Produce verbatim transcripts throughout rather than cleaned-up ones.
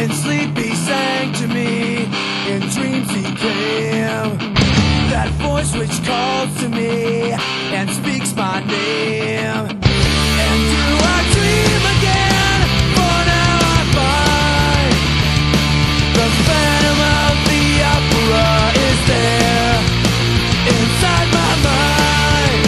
In sleep he sang to me, in dreams he came. That voice which calls to me and speaks my name. And do I dream again? For now I find the phantom of the opera is there inside my mind.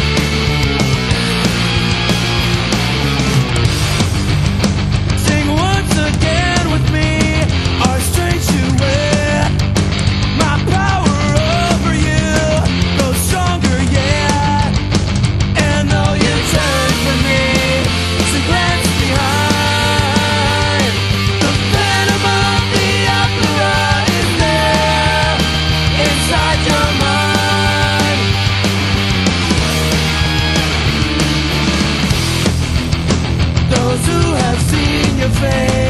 Sing once again with me our strange duet. My power over you grows stronger yet. And though you turn from me to glance behind, the phantom of the opera is there inside your mind. Those who have seen your face